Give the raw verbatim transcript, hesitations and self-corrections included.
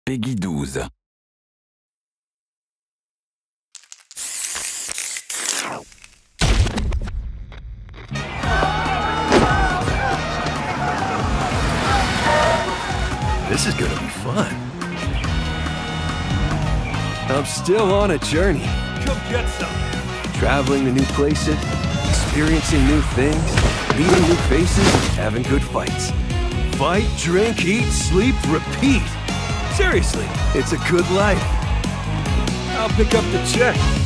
Peggy douze. This is gonna be fun. I'm still on a journey. Come get some. Traveling to new places, experiencing new things, meeting new faces, and having good fights. Fight, drink, eat, sleep, repeat. Seriously, it's a good life. I'll pick up the check.